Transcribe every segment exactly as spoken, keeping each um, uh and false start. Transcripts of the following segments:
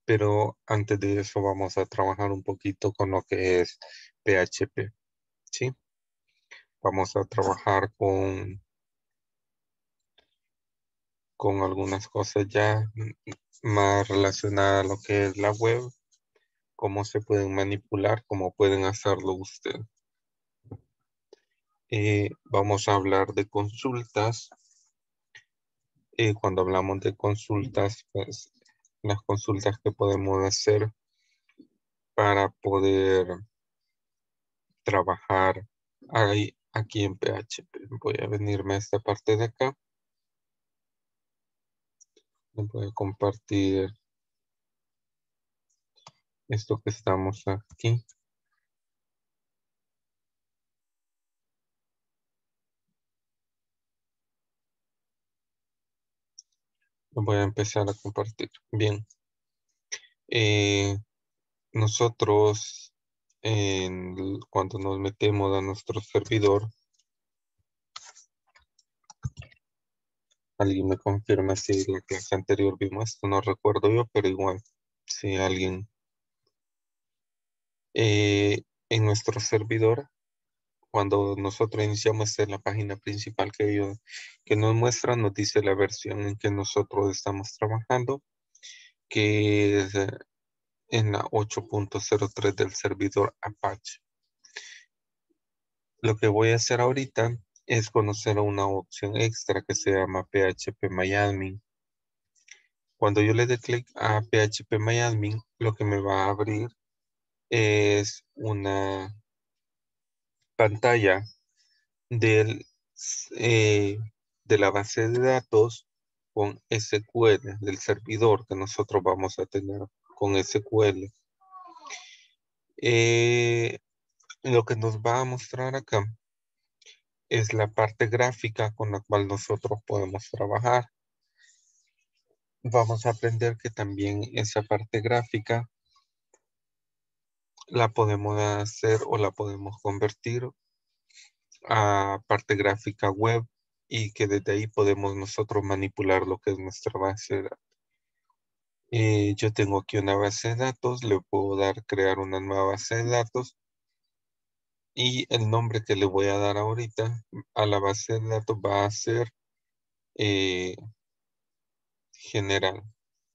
pero antes de eso vamos a trabajar un poquito con lo que es P H P, ¿sí? Vamos a trabajar con, con algunas cosas ya más relacionadas a lo que es la web, cómo se pueden manipular, cómo pueden hacerlo ustedes. Eh, vamos a hablar de consultas. Eh, cuando hablamos de consultas, pues las consultas que podemos hacer para poder trabajar ahí, aquí en P H P. Voy a venirme a esta parte de acá. Voy a compartir esto que estamos aquí. Voy a empezar a compartir. Bien. Eh, nosotros, en l- cuando nos metemos a nuestro servidor, alguien me confirma si la clase anterior vimos esto, no recuerdo yo, pero igual, si alguien eh, en nuestro servidor, cuando nosotros iniciamos esta es la página principal que ellos que nos muestra, nos dice la versión en que nosotros estamos trabajando, que es eh, en la ocho punto cero tres del servidor Apache. Lo que voy a hacer ahorita es conocer una opción extra que se llama P H P MyAdmin. Cuando yo le dé clic a P H P MyAdmin, lo que me va a abrir es una pantalla del, eh, de la base de datos con S Q L, del servidor que nosotros vamos a tener con S Q L. Eh, lo que nos va a mostrar acá es la parte gráfica con la cual nosotros podemos trabajar. Vamos a aprender que también esa parte gráfica la podemos hacer o la podemos convertir a parte gráfica web y que desde ahí podemos nosotros manipular lo que es nuestra base de datos. Eh, yo tengo aquí una base de datos, le puedo dar crear una nueva base de datos y el nombre que le voy a dar ahorita a la base de datos va a ser eh, general.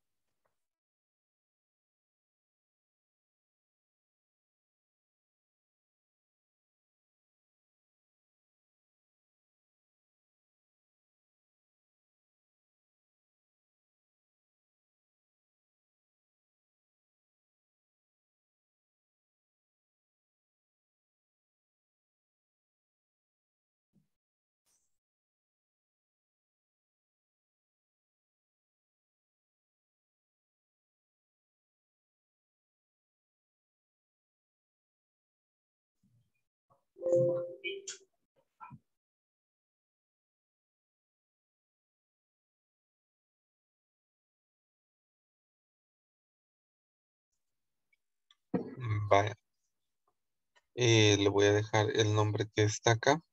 Mm, Vaya, eh, le voy a dejar el nombre que está acá,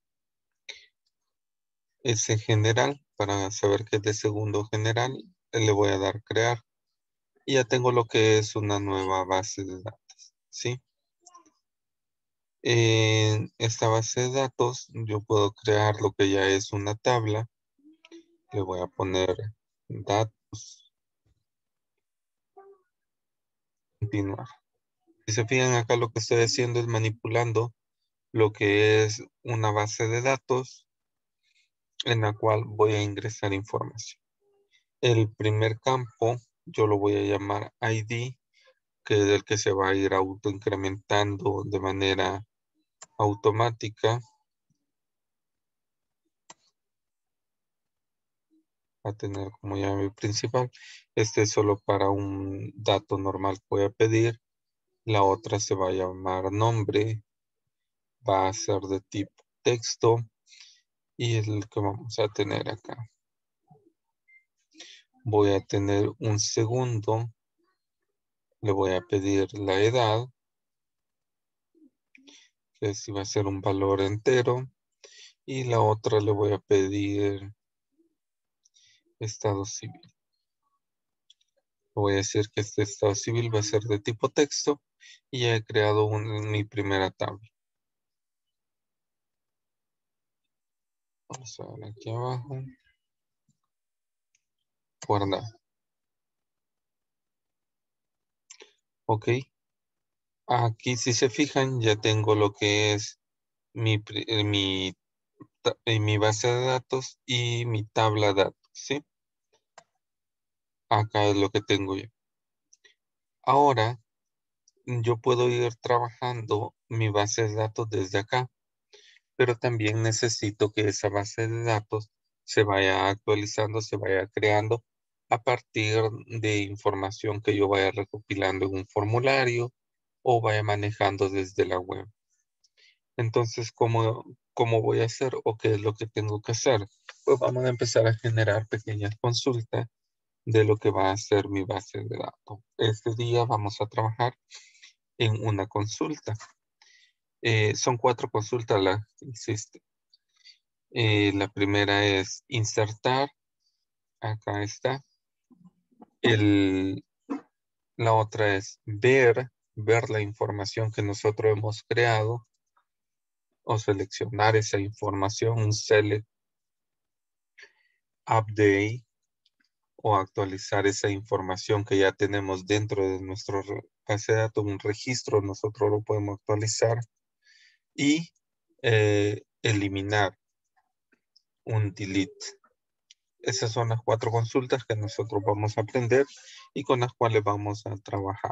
ese general, para saber que es de segundo general, le voy a dar crear. Y ya tengo lo que es una nueva base de datos, ¿sí? En esta base de datos yo puedo crear lo que ya es una tabla. Le voy a poner datos, continuar. Si se fijan acá lo que estoy haciendo es manipulando lo que es una base de datos en la cual voy a ingresar información. El primer campo yo lo voy a llamar I D, que es el que se va a ir autoincrementando de manera automática. A tener como llave principal. Este es solo para un dato normal que voy a pedir. La otra se va a llamar nombre. Va a ser de tipo texto. Y es el que vamos a tener acá. Voy a tener un segundo. Le voy a pedir la edad. Que si va a ser un valor entero. Y la otra le voy a pedir estado civil. Voy a decir que este estado civil va a ser de tipo texto y ya he creado un- mi primera tabla. Vamos a ver aquí abajo. Guardar. Ok. Aquí si se fijan ya tengo lo que es mi, pri- eh, mi, ta- eh, mi base de datos y mi tabla de datos. ¿Sí? Acá es lo que tengo yo. Ahora yo puedo ir trabajando mi base de datos desde acá, pero también necesito que esa base de datos se vaya actualizando, se vaya creando a partir de información que yo vaya recopilando en un formulario o vaya manejando desde la web. Entonces, ¿cómo, cómo voy a hacer o qué es lo que tengo que hacer? Pues vamos a empezar a generar pequeñas consultas de lo que va a ser mi base de datos. Este día vamos a trabajar en una consulta. Eh, son cuatro consultas las que existen. Eh, la primera es insertar. Acá está. El, la otra es ver, ver la información que nosotros hemos creado o seleccionar esa información, un select, update o actualizar esa información que ya tenemos dentro de nuestro re- base de datos, un registro, nosotros lo podemos actualizar y eh, eliminar un delete. Esas son las cuatro consultas que nosotros vamos a aprender y con las cuales vamos a trabajar.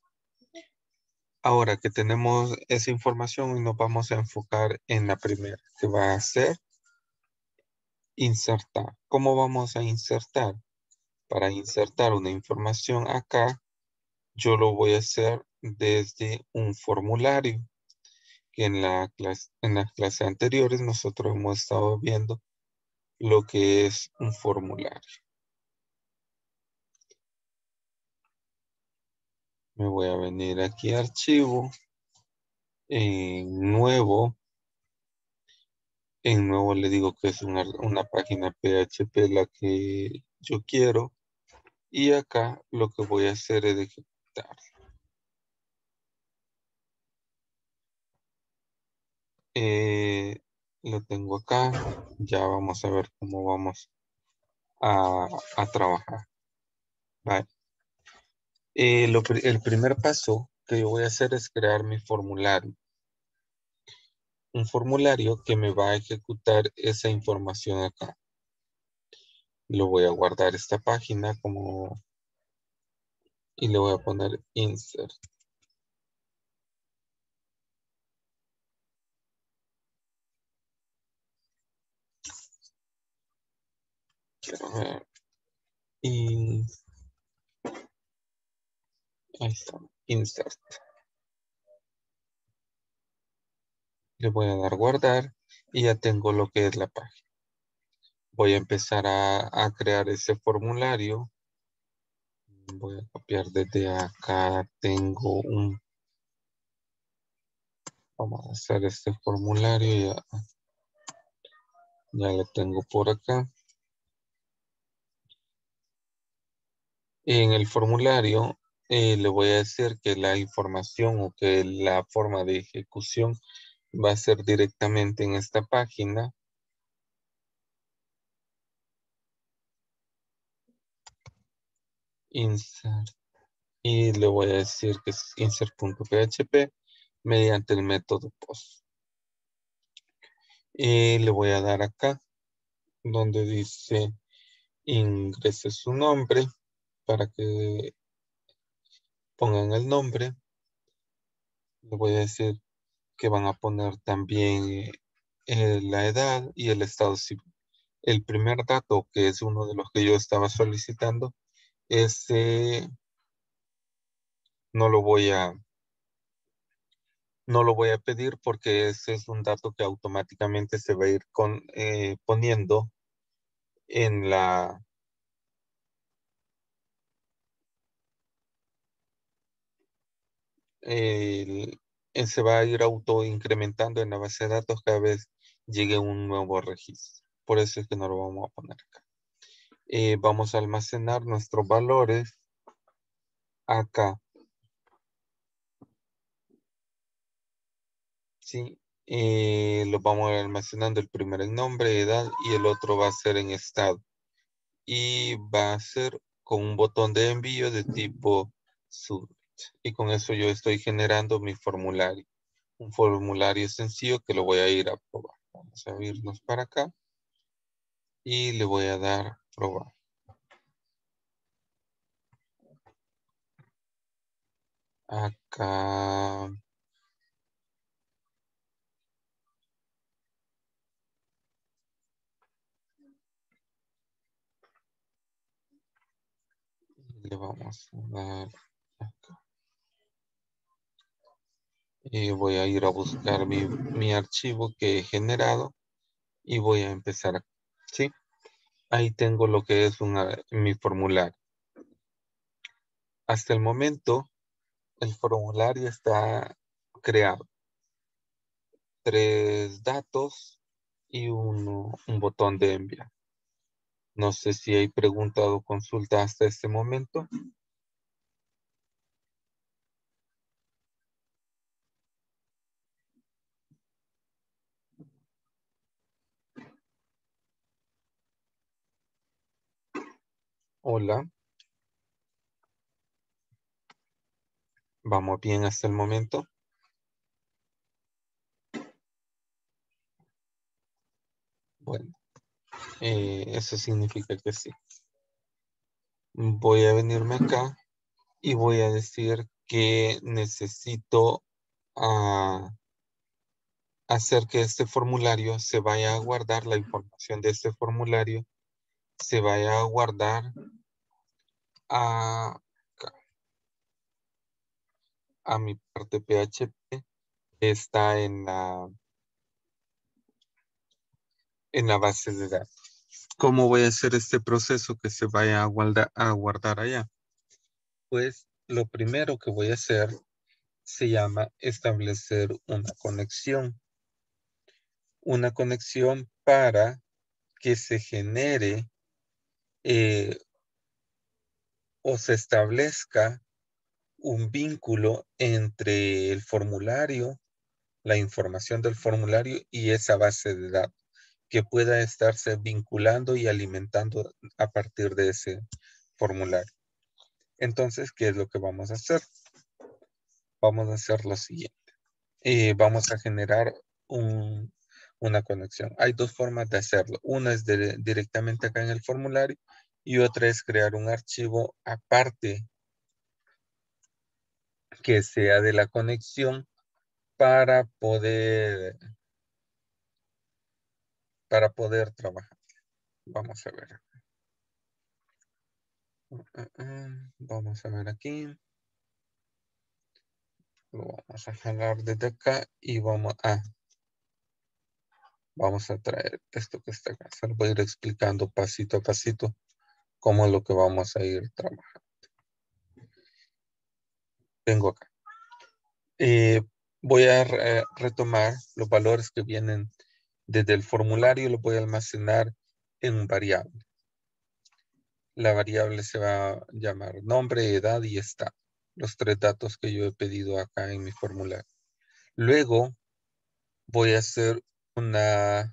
Ahora que tenemos esa información, nos vamos a enfocar en la primera, que va a ser insertar. ¿Cómo vamos a insertar? Para insertar una información acá, yo lo voy a hacer desde un formulario, que en la clase, en las clases anteriores nosotros hemos estado viendo lo que es un formulario. Me voy a venir aquí a archivo, en nuevo, en nuevo le digo que es una, una página P H P la que yo quiero y acá lo que voy a hacer es ejecutar. Eh, lo tengo acá, ya vamos a ver cómo vamos a, a trabajar. Vale. Eh, lo pri- el primer paso que yo voy a hacer es crear mi formulario. Un formulario que me va a ejecutar esa información acá. Lo voy a guardar esta página como y le voy a poner insert. Quiero ver. Y ahí está, insert. Le voy a dar guardar y ya tengo lo que es la página. Voy a empezar a, a crear ese formulario. Voy a copiar desde acá. Tengo un... Vamos a hacer este formulario. Ya, ya lo tengo por acá. En el formulario eh, le voy a decir que la información o que la forma de ejecución va a ser directamente en esta página. Insert. Y le voy a decir que es insert.php mediante el método post. Y le voy a dar acá donde dice ingrese su nombre para que pongan el nombre. Le voy a decir que van a poner también eh, la edad y el estado civil. El primer dato, que es uno de los que yo estaba solicitando, ese no lo voy a, no lo voy a pedir porque ese es un dato que automáticamente se va a ir con, eh, poniendo en la, el- eh, se va a ir auto incrementando en la base de datos cada vez llegue un nuevo registro. Por eso es que no lo vamos a poner acá. Eh, vamos a almacenar nuestros valores acá. Sí, eh, lo vamos a ir almacenando el primero en nombre, edad y el otro va a ser en estado. Y va a ser con un botón de envío de tipo submit. Y con eso yo estoy generando mi formulario. Un formulario sencillo que lo voy a ir a probar. Vamos a irnos para acá y le voy a dar probar. Acá. Le vamos a dar acá. Y voy a ir a buscar mi, mi archivo que he generado y voy a empezar. ¿Sí? Ahí tengo lo que es una, mi formulario. Hasta el momento, el formulario está creado. Tres datos y uno, un botón de enviar. No sé si hay pregunta o consulta hasta este momento. Hola, vamos bien hasta el momento. Bueno, eh, eso significa que sí. Voy a venirme acá y voy a decir que necesito ah, hacer que este formulario se vaya a guardar, la información de este formulario se vaya a guardar a, a mi parte P H P que está en la, en la base de datos. ¿Cómo voy a hacer este proceso que se vaya a guardar, a guardar allá? Pues lo primero que voy a hacer se llama establecer una conexión. Una conexión para que se genere eh, o se establezca un vínculo entre el formulario, la información del formulario y esa base de datos, que pueda estarse vinculando y alimentando a partir de ese formulario. Entonces, ¿qué es lo que vamos a hacer? Vamos a hacer lo siguiente. Eh, vamos a generar un, una conexión. Hay dos formas de hacerlo. Una es de, directamente acá en el formulario y otra es crear un archivo aparte que sea de la conexión para poder, para poder trabajar. Vamos a ver. Vamos a ver aquí. Lo vamos a jalar desde acá y vamos a, vamos a traer esto que está acá. Se lo voy a ir explicando pasito a pasito cómo es lo que vamos a ir trabajando. Tengo acá. Eh, voy a re retomar los valores que vienen desde el formulario, los voy a almacenar en un variable. La variable se va a llamar nombre, edad y estado. Los tres datos que yo he pedido acá en mi formulario. Luego voy a hacer una,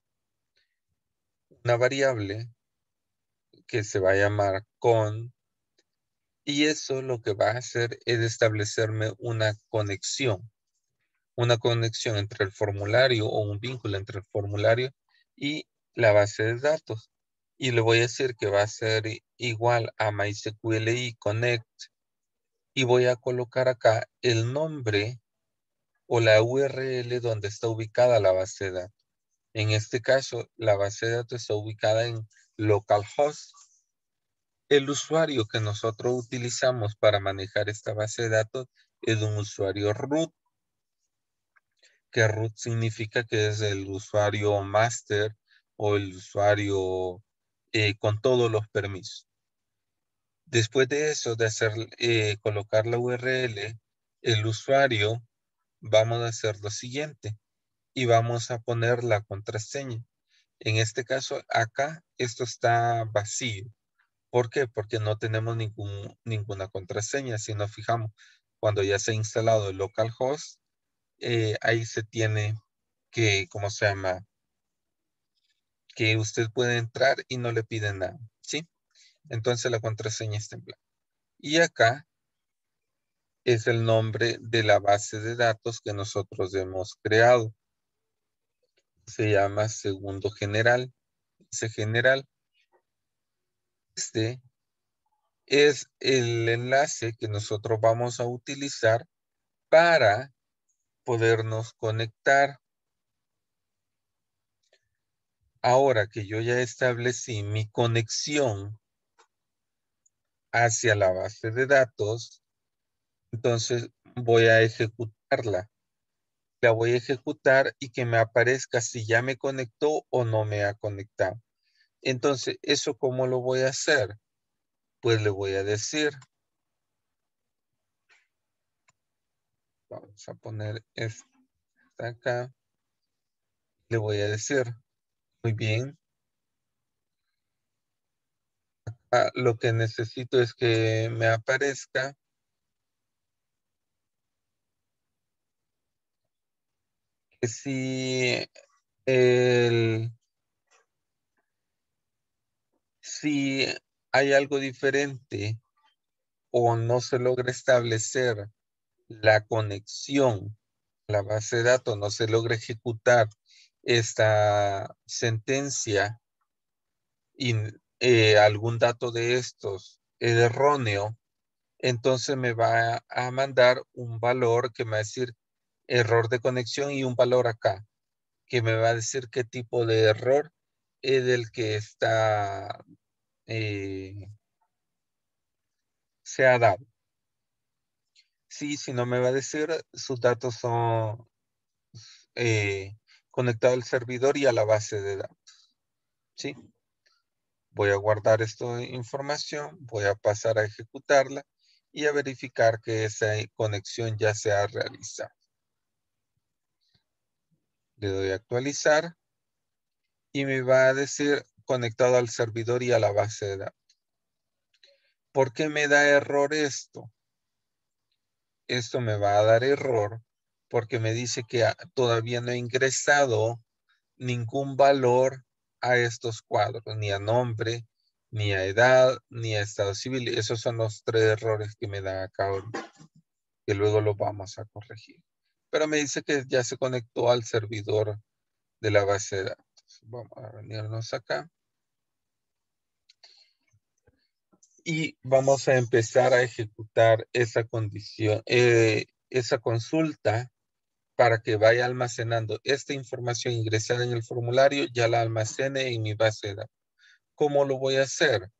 una variable que se va a llamar con, y eso lo que va a hacer es establecerme una conexión. Una conexión entre el formulario o un vínculo entre el formulario y la base de datos. Y le voy a decir que va a ser igual a MySQLi Connect y voy a colocar acá el nombre o la U R L donde está ubicada la base de datos. En este caso, la base de datos está ubicada en localhost. El usuario que nosotros utilizamos para manejar esta base de datos es un usuario root, que root significa que es el usuario master o el usuario eh, con todos los permisos. Después de eso, de hacer, eh, colocar la U R L, el usuario, vamos a hacer lo siguiente y vamos a poner la contraseña. En este caso, acá, esto está vacío. ¿Por qué? Porque no tenemos ningún, ninguna contraseña. Si nos fijamos, cuando ya se ha instalado el localhost, eh, ahí se tiene que, ¿cómo se llama? Que usted puede entrar y no le piden nada, ¿sí? Entonces la contraseña está en blanco. Y acá es el nombre de la base de datos que nosotros hemos creado. Se llama segundo general. Ese general, este es el enlace que nosotros vamos a utilizar para podernos conectar. Ahora que yo ya establecí mi conexión hacia la base de datos, entonces voy a ejecutarla. La voy a ejecutar y que me aparezca si ya me conectó o no me ha conectado. Entonces, ¿eso cómo lo voy a hacer? Pues le voy a decir, vamos a poner esta acá, le voy a decir, muy bien, ah, lo que necesito es que me aparezca que si el, si hay algo diferente o no se logra establecer la conexión a la base de datos, no se logra ejecutar esta sentencia y eh, algún dato de estos es erróneo, entonces me va a mandar un valor que me va a decir error de conexión y un valor acá, que me va a decir qué tipo de error es el que está, eh, se ha dado. Sí, si no me va a decir sus datos son eh, conectados al servidor y a la base de datos. ¿Sí? Voy a guardar esta información, voy a pasar a ejecutarla y a verificar que esa conexión ya se ha realizado. Le doy a actualizar y me va a decir conectado al servidor y a la base de datos. ¿Por qué me da error esto? Esto me va a dar error porque me dice que todavía no he ingresado ningún valor a estos cuadros, ni a nombre, ni a edad, ni a estado civil. Esos son los tres errores que me da acá ahorita, que luego los vamos a corregir. Pero me dice que ya se conectó al servidor de la base de datos. Vamos a venirnos acá. Y vamos a empezar a ejecutar esa condición, eh, esa consulta para que vaya almacenando esta información ingresada en el formulario, ya la almacene en mi base de datos. ¿Cómo lo voy a hacer?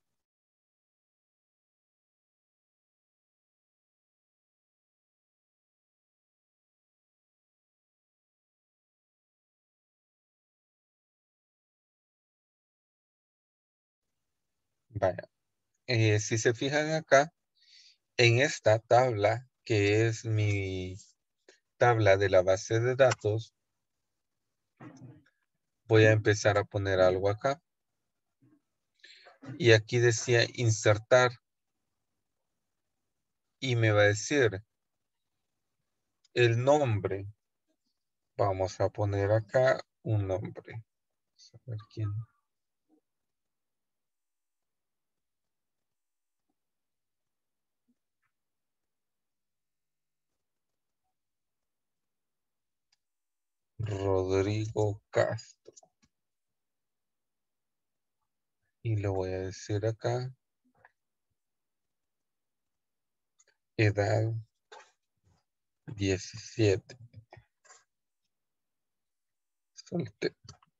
Vaya, eh, si se fijan acá, en esta tabla, que es mi tabla de la base de datos, voy a empezar a poner algo acá. Y aquí decía insertar. Y me va a decir el nombre. Vamos a poner acá un nombre. Vamos a ver quién. Rodrigo Castro. Y le voy a decir acá. Edad diecisiete. Soltero.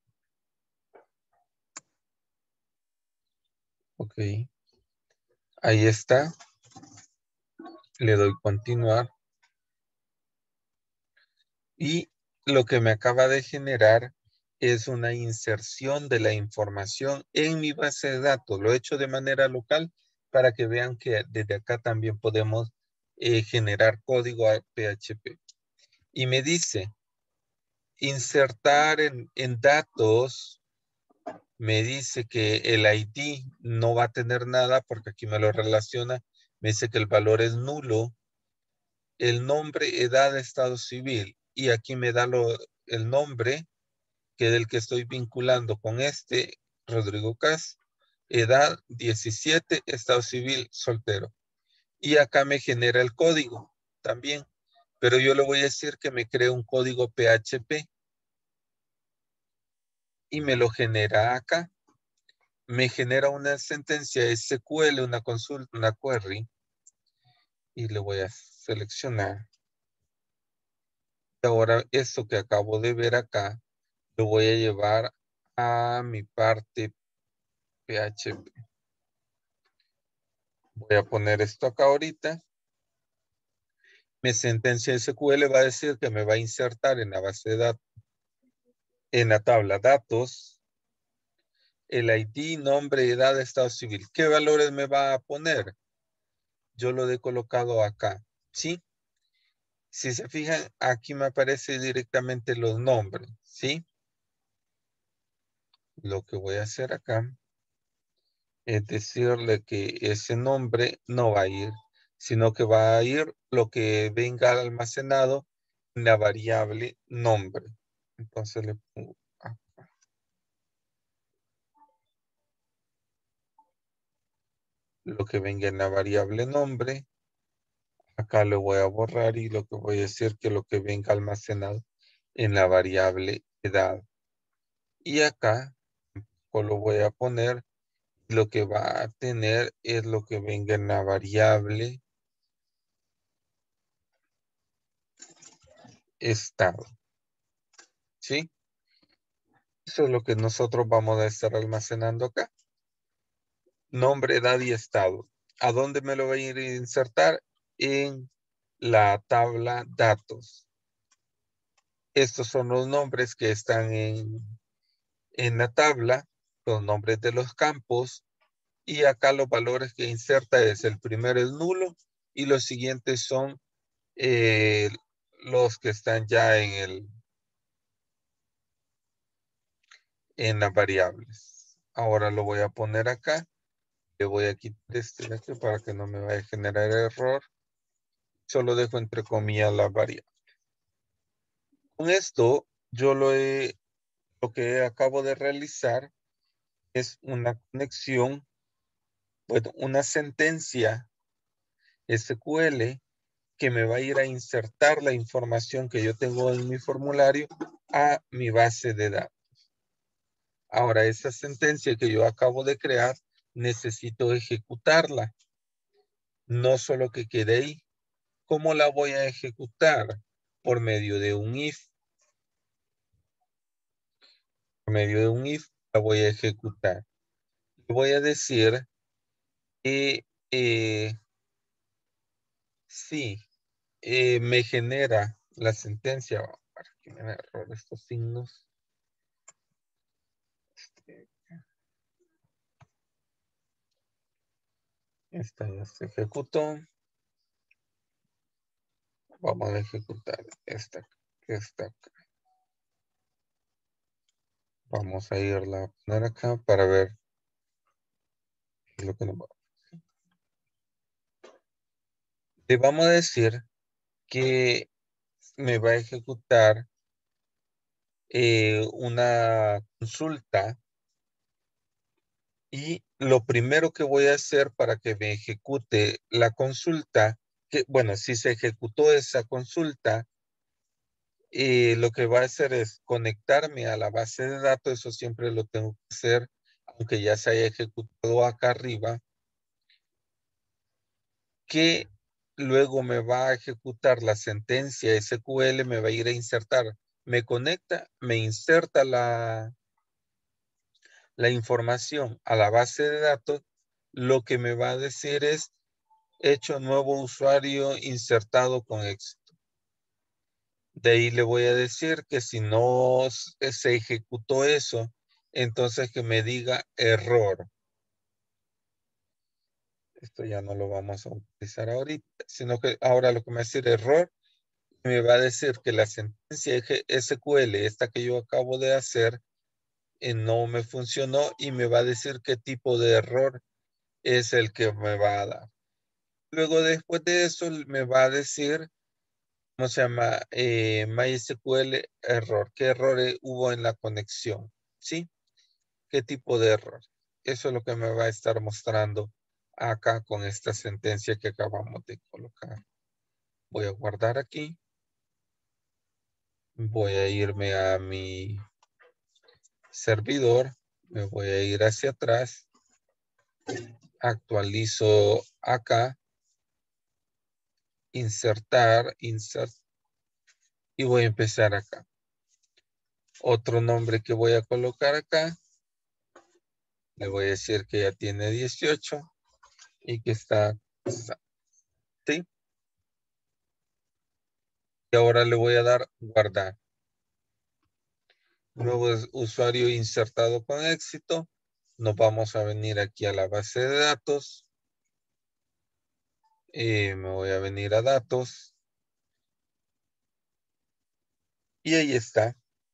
Ok. Ahí está. Le doy continuar. Y lo que me acaba de generar es una inserción de la información en mi base de datos. Lo he hecho de manera local para que vean que desde acá también podemos eh, generar código a P H P. Y me dice, insertar en, en datos me dice que el I D no va a tener nada porque aquí me lo relaciona. Me dice que el valor es nulo. El nombre, edad, estado civil. Y aquí me da lo, el nombre que del que estoy vinculando con este, Rodrigo Cas. Edad diecisiete, estado civil soltero. Y acá me genera el código también. Pero yo le voy a decir que me cree un código P H P. Y me lo genera acá. Me genera una sentencia S Q L, una consulta, una query. Y le voy a seleccionar. Ahora, esto que acabo de ver acá, lo voy a llevar a mi parte P H P. Voy a poner esto acá ahorita. Mi sentencia S Q L va a decir que me va a insertar en la base de datos, en la tabla datos, el I D, nombre, edad, estado civil. ¿Qué valores me va a poner? Yo lo he colocado acá, ¿sí? Si se fijan, aquí me aparece directamente los nombres, ¿sí? Lo que voy a hacer acá es decirle que ese nombre no va a ir, sino que va a ir lo que venga almacenado en la variable nombre. Entonces le pongo acá. Lo que venga en la variable nombre. Acá lo voy a borrar y lo que voy a decir que lo que venga almacenado en la variable edad. Y acá lo voy a poner, lo que va a tener es lo que venga en la variable estado. ¿Sí? Eso es lo que nosotros vamos a estar almacenando acá. Nombre, edad y estado. ¿A dónde me lo voy a ir a insertar? En la tabla datos. Estos son los nombres que están en, en la tabla, los nombres de los campos. Y acá los valores que inserta es el primero es nulo y los siguientes son eh, los que están ya en el en las variables. Ahora lo voy a poner acá. Le voy a quitar este de aquí para que no me vaya a generar error. Solo dejo entre comillas la variable. Con esto, yo lo, he, lo que acabo de realizar es una conexión, bueno, una sentencia S Q L que me va a ir a insertar la información que yo tengo en mi formulario a mi base de datos. Ahora, esa sentencia que yo acabo de crear, necesito ejecutarla. No solo que quede ahí. ¿Cómo la voy a ejecutar? Por medio de un if. Por medio de un if la voy a ejecutar. Le voy a decir que eh, sí, eh, me genera la sentencia. Para que me error estos signos. Este, esta ya se ejecutó. Vamos a ejecutar esta que está acá. Vamos a irla a poner acá para ver lo que nos va a hacer. Le vamos a decir que me va a ejecutar eh, una consulta y lo primero que voy a hacer para que me ejecute la consulta, que bueno, si se ejecutó esa consulta, eh, lo que va a hacer es conectarme a la base de datos, eso siempre lo tengo que hacer, aunque ya se haya ejecutado acá arriba, que luego me va a ejecutar la sentencia S Q L, me va a ir a insertar, me conecta, me inserta la, la información a la base de datos, lo que me va a decir es hecho nuevo usuario insertado con éxito. De ahí le voy a decir que si no se ejecutó eso, entonces que me diga error. Esto ya no lo vamos a utilizar ahorita, sino que ahora lo que me va a decir error, me va a decir que la sentencia S Q L, esta que yo acabo de hacer, eh, no me funcionó y me va a decir qué tipo de error es el que me va a dar. Luego después de eso me va a decir, ¿cómo se llama? Eh, MySQL error. ¿Qué errores hubo en la conexión? ¿Sí? ¿Qué tipo de error? Eso es lo que me va a estar mostrando acá con esta sentencia que acabamos de colocar. Voy a guardar aquí. Voy a irme a mi servidor. Me voy a ir hacia atrás. Actualizo acá. Insertar, insert. Y voy a empezar acá. Otro nombre que voy a colocar acá. Le voy a decir que ya tiene dieciocho y que está, ¿sí? Y ahora le voy a dar guardar. Nuevo usuario insertado con éxito. Nos vamos a venir aquí a la base de datos. Eh, me voy a venir a datos. Y ahí está.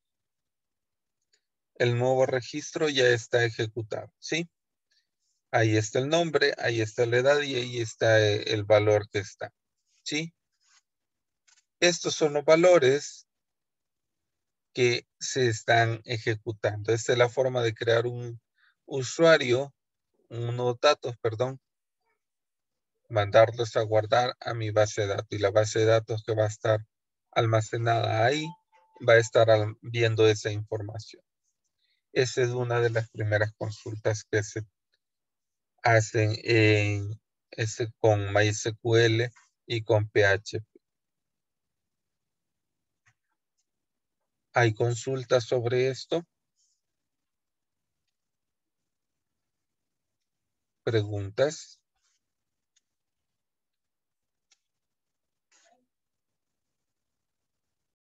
El nuevo registro ya está ejecutado, ¿sí? Ahí está el nombre, ahí está la edad y ahí está el valor que está, ¿sí? Estos son los valores que se están ejecutando. Esta es la forma de crear un usuario, unos datos, perdón, mandarlos a guardar a mi base de datos. Y la base de datos que va a estar almacenada ahí va a estar viendo esa información. Esa es una de las primeras consultas que se hacen en ese, con MySQL y con P H P. ¿Hay consultas sobre esto? ¿Preguntas?